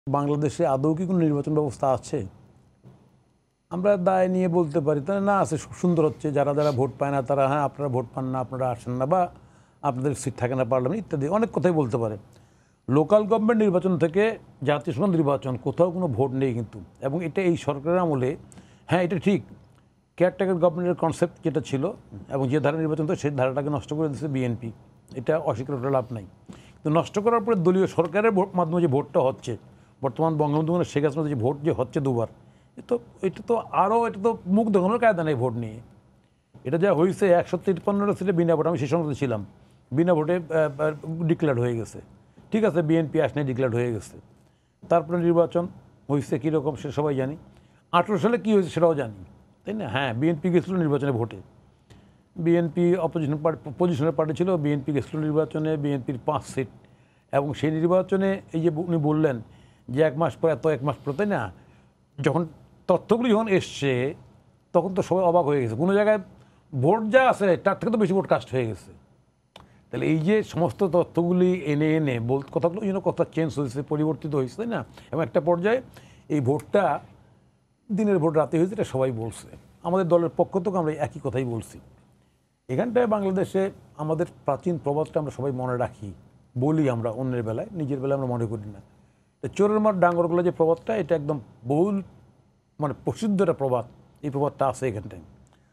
বাংলাদেশে আদৌ কি কোনো নির্বাচন ব্যবস্থা আছে? আমরা দায় নিয়ে বলতে পারি তাহলে না আছে, খুব সুন্দর হচ্ছে, যারা যারা ভোট পায় না তারা হ্যাঁ আপনারা ভোট পান না, আপনারা আসেন না, বা আপনাদের সিট থাকে না পার্লামেন্ট ইত্যাদি অনেক কথাই বলতে পারে। লোকাল গভর্নমেন্ট নির্বাচন থেকে জাতীয় সংসদ নির্বাচন কোথাও কোনো ভোট নেই কিন্তু, এবং এটা এই সরকারের আমলে, হ্যাঁ এটা ঠিক, কেয়ারটেকার গভর্নমেন্টের কনসেপ্ট যেটা ছিল এবং যে ধারা নির্বাচন তো সেই ধারাটাকে নষ্ট করে দিয়েছে বিএনপি, এটা অস্বীকার করে লাভ নাই। তো নষ্ট করার পরে দলীয় সরকারের মাধ্যমে যে ভোটটা হচ্ছে, বর্তমান বঙ্গবন্ধু শেখ হাসিনা যে ভোট যে হচ্ছে দুবার, এটা তো আরও, এটা তো মুখ দেখানোর কায়দা নেই ভোট নিয়ে। এটা যা হয়েছে 153টা সিটে বিনা ভোট, আমি সেই সংসদে ছিলাম, বিনা ভোটে ডিক্লেয়ার হয়ে গেছে। ঠিক আছে, বিএনপি আসনে ডিক্লেয়ার হয়ে গেছে, তারপরে নির্বাচন হয়েছে কীরকম সে সবাই জানি। 18 সালে কী হয়েছে সেটাও জানি, তাই না? হ্যাঁ, বিএনপি গেছিলো নির্বাচনে ভোটে, বিএনপি পজিশনের পার্টি ছিল, বিএনপি গেছিলো নির্বাচনে, বিএনপির 5 সিট, এবং সেই নির্বাচনে এই যে উনি বললেন যে 1 মাস পর এত 1 মাস পর, তাই না? যখন তথ্যগুলি যখন এসছে তখন তো সবাই অবাক হয়ে গেছে, কোনো জায়গায় ভোট যা আছে তার থেকে তো বেশি ভোট কাস্ট হয়ে গেছে। তাহলে এই যে সমস্ত তথ্যগুলি এনে এনে কথাগুলো কথা চেঞ্জ হয়েছে, পরিবর্তিত হয়েছে, তাই না? এবং একটা পর্যায়ে এই ভোটটা দিনের ভোট রাতে হয়েছে, এটা সবাই বলছে, আমাদের দলের পক্ষ থেকে আমরা একই কথাই বলছি। এখানটায় বাংলাদেশে আমাদের প্রাচীন প্রবাদটা আমরা সবাই মনে রাখি, বলি আমরা অন্যের বেলায়, নিজের বেলায় আমরা মনে করি না। চোরের মার ডাঙ্গরগুলো যে প্রবাদটা, এটা একদম বহুল প্রসিদ্ধ একটা প্রবাদ, এই প্রবাদটা আছে এখানটায়।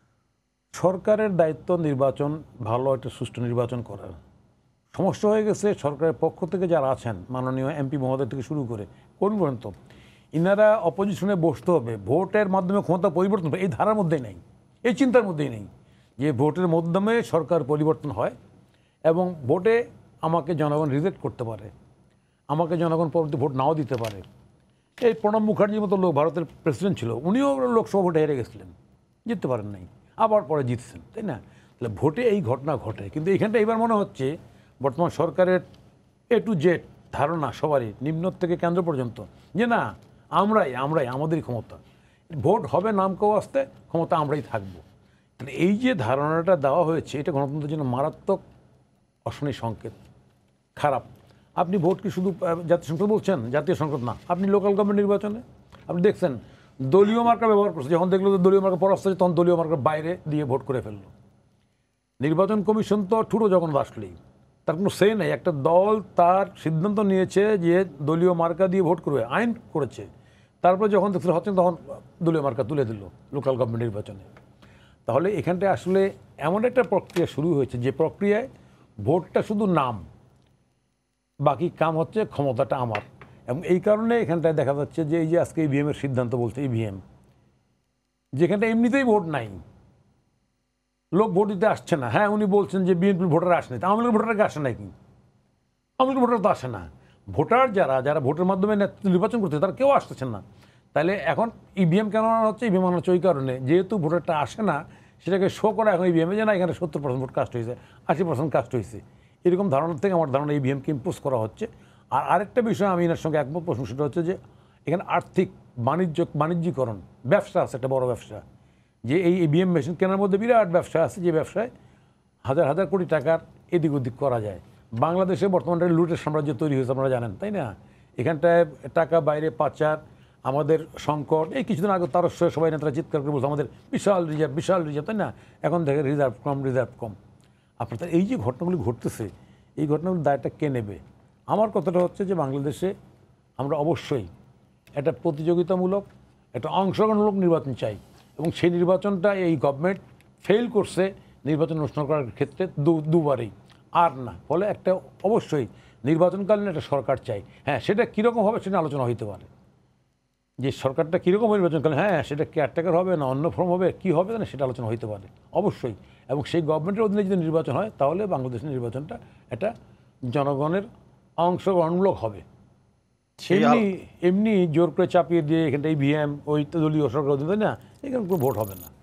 সরকারের দায়িত্ব নির্বাচন, ভালো একটা সুষ্ঠু নির্বাচন করার। সমস্যা হয়ে গেছে সরকারের পক্ষ থেকে যারা আছেন, মাননীয় এমপি মহোদয় থেকে শুরু করে কোন পর্যন্ত, ইনারা অপোজিশনে বসতে হবে, ভোটের মাধ্যমে ক্ষমতা পরিবর্তন হবে, এই ধারার মধ্যেই নেই, এই চিন্তার মধ্যেই নেই যে ভোটের মাধ্যমে সরকার পরিবর্তন হয় এবং ভোটে আমাকে জনগণ রিজেক্ট করতে পারে, আমাকে জনগণ পরবর্তী ভোট নাও দিতে পারে। এই প্রণব মুখার্জির মতো লোক ভারতের প্রেসিডেন্ট ছিল, উনিও লোকসভা ভোটে হেরে গেছিলেন, জিততে পারেন নাই, আবার পরে জিতছেন, তাই না? তাহলে ভোটে এই ঘটনা ঘটে, কিন্তু এইখানটা এবার মনে হচ্ছে বর্তমান সরকারের A to Z ধারণা সবারই, নিম্ন থেকে কেন্দ্র পর্যন্ত, যে না আমরাই আমাদেরই ক্ষমতা, ভোট হবে নামকেও আসতে, ক্ষমতা আমরাই থাকবো। তাহলে এই যে ধারণাটা দেওয়া হয়েছে, এটা গণতন্ত্রের জন্য মারাত্মক অশনি সংকেত, খারাপ। আপনি ভোট কি শুধু জাতীয় সংসদ বলছেন? জাতীয় সংসদ না, আপনি লোকাল গভর্নমেন্ট নির্বাচনে আপনি দেখছেন দলীয় মার্কা ব্যবহার করছে, যখন দেখলো যে দলীয় মার্কা পরাস্ত হচ্ছে তখন দলীয় মার্কার বাইরে দিয়ে ভোট করে ফেললো। নির্বাচন কমিশন তো ঠুটো যখন আসলেই, তার কোনো সে নেই, একটা দল তার সিদ্ধান্ত নিয়েছে যে দলীয় মার্কা দিয়ে ভোট করবে, আইন করেছে, তারপরে যখন দেখছিল হচ্ছেন তখন দলীয় মার্কা তুলে দিল লোকাল গভর্নমেন্ট নির্বাচনে। তাহলে এখানটায় আসলে এমন একটা প্রক্রিয়া শুরু হয়েছে যে প্রক্রিয়ায় ভোটটা শুধু নাম, বাকি কাম হচ্ছে ক্ষমতাটা আমার। এবং এই কারণে এখানটায় দেখা যাচ্ছে যে এই যে আজকে ইভিএমের সিদ্ধান্ত বলছে, ইভিএম যেখানটা এমনিতেই ভোট নাই, লোক ভোট দিতে আসছে না। হ্যাঁ, উনি বলছেন যে বিএনপির ভোটার আসে নাই, আওয়ামী লীগের ভোটারকে আসে নাই, কিন্তু আওয়ামী লীগের ভোটার তো আসে না। ভোটার যারা ভোটের মাধ্যমে নির্বাচন করছে তারা কেউ আসতেছেন না। তাহলে এখন ইভিএম কেন আনা হচ্ছে? ইভিএম আনা হচ্ছে ওই কারণে, যেহেতু ভোটারটা আসে না সেটাকে শো করা এখন ইভিএমে, যে না এখানে 70% ভোট কাস্ট হয়েছে, 80% কাস্ট হয়েছে, এরকম ধারণা থেকে আমার ধারণা ইভিএমকে ইম্পোজ করা হচ্ছে। আর আরেকটা বিষয় আমি এনার সঙ্গে একমত প্রশ্ন, সেটা হচ্ছে যে এখানে আর্থিক বাণিজ্যিকরণ, ব্যবসা আছে, একটা বড় ব্যবসা, যে এই ইভিএম মেশিন কেনার মধ্যে বিরাট ব্যবসা আছে, যে ব্যবসায় হাজার হাজার কোটি টাকার এদিক ওদিক করা যায়। বাংলাদেশে বর্তমানে লুটের সাম্রাজ্য তৈরি হয়েছে, আপনারা জানেন, তাই না? এখানটায় টাকা বাইরে পাচার, আমাদের সংকট, এই কিছুদিন আগে তার সবাই নেতারা চিৎকার করে বলছে আমাদের বিশাল রিজার্ভ, তাই না? এখন দেখে রিজার্ভ কম। আপনার এই যে ঘটনাগুলি ঘটতেছে, এই ঘটনাগুলির দায়টা কে নেবে? আমার কথাটা হচ্ছে যে বাংলাদেশে আমরা অবশ্যই একটা প্রতিযোগিতামূলক, একটা অংশগ্রহণমূলক নির্বাচন চাই, এবং সেই নির্বাচনটা এই গভর্নমেন্ট ফেল করছে নির্বাচন অনুষ্ঠান করার ক্ষেত্রে দুবারই, আর না। ফলে একটা অবশ্যই নির্বাচনকালীন একটা সরকার চাই। হ্যাঁ, সেটা কীরকম হবে সেটা আলোচনা হইতে পারে, যে সরকারটা কীরকম নির্বাচনকালীন, হ্যাঁ সেটা কেয়ারটেকার হবে না অন্য ফর্ম হবে, কী হবে না সেটা আলোচনা হইতে পারে অবশ্যই। এবং সেই গভর্নমেন্টের অধীনে যদি নির্বাচন হয় তাহলে বাংলাদেশের নির্বাচনটা এটা জনগণের অংশগ্রহণমূলক হবে। এমনি জোর করে চাপিয়ে দিয়ে এখানটা ইভিএম ওই দলীয় সরকার অধীনে, না, এখানে কোনো ভোট হবে না।